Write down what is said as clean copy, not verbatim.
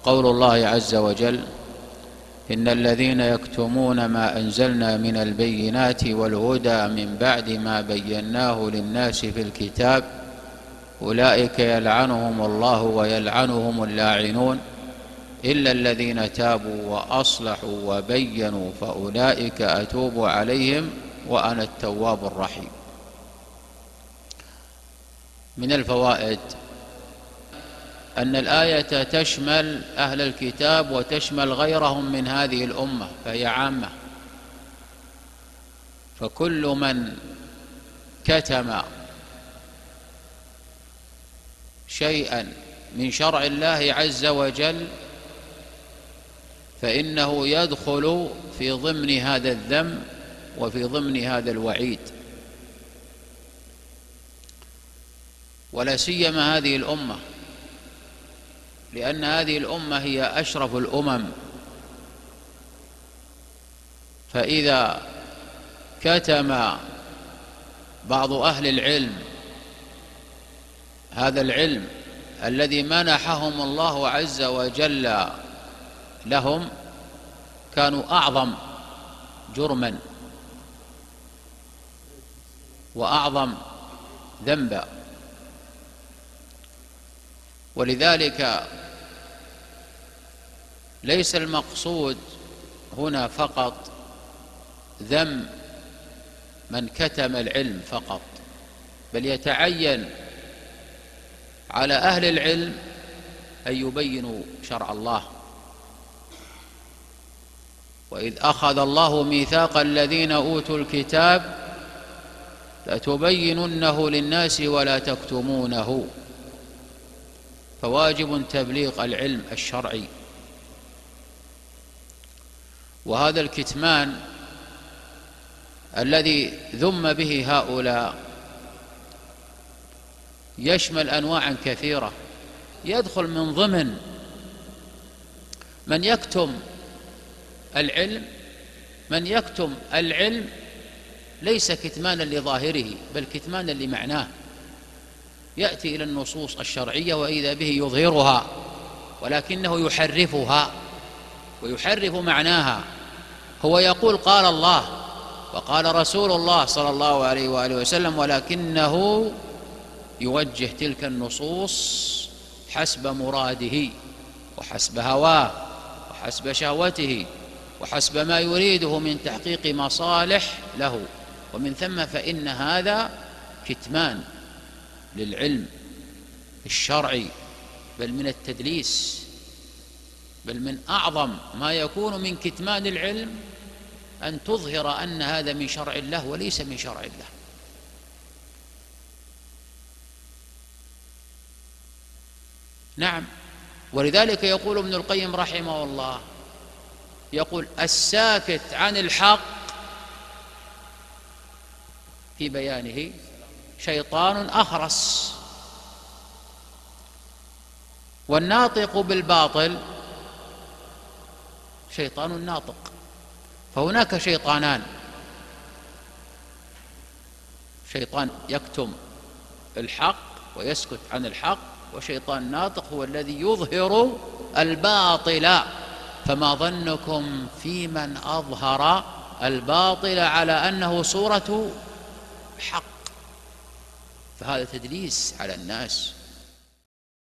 قول الله عز وجل: إن الذين يكتمون ما أنزلنا من البينات والهدى من بعد ما بيناه للناس في الكتاب أولئك يلعنهم الله ويلعنهم اللاعنون إلا الذين تابوا وأصلحوا وبينوا فأولئك أتوب عليهم وأنا التواب الرحيم. من الفوائد أن الآية تشمل أهل الكتاب وتشمل غيرهم من هذه الأمة، فهي عامة، فكل من كتم شيئا من شرع الله عز وجل فإنه يدخل في ضمن هذا الذم وفي ضمن هذا الوعيد، ولا سيما هذه الأمة، لأن هذه الأمة هي أشرف الأمم، فإذا كتم بعض أهل العلم هذا العلم الذي منحهم الله عز وجل لهم كانوا أعظم جرما وأعظم ذنبا. ولذلك ليس المقصود هنا فقط ذم من كتم العلم فقط، بل يتعين على أهل العلم أن يبينوا شرع الله. وإذ أخذ الله ميثاق الذين أوتوا الكتاب لتبيننه للناس ولا تكتمونه، فواجب تبليغ العلم الشرعي. وهذا الكتمان الذي ذم به هؤلاء يشمل أنواعا كثيرة، يدخل من ضمن من يكتم العلم من يكتم العلم ليس كتمانا لظاهره بل كتمانا لمعناه، يأتي إلى النصوص الشرعية وإذا به يظهرها ولكنه يحرفها ويحرف معناها. هو يقول قال الله وقال رسول الله صلى الله عليه وآله وسلم، ولكنه يوجه تلك النصوص حسب مراده وحسب هواه وحسب شهوته وحسب ما يريده من تحقيق مصالح له، ومن ثم فإن هذا كتمان للعلم الشرعي، بل من التدليس، بل من أعظم ما يكون من كتمان العلم أن تظهر أن هذا من شرع الله وليس من شرع الله. نعم، ولذلك يقول ابن القيم رحمه الله، يقول: الساكت عن الحق في بيانه شيطان أخرس، والناطق بالباطل شيطان ناطق. فهناك شيطانان، شيطان يكتم الحق ويسكت عن الحق، وشيطان ناطق هو الذي يظهر الباطل. فما ظنكم في من أظهر الباطل على أنه صورة حق؟ فهذا تدليس على الناس.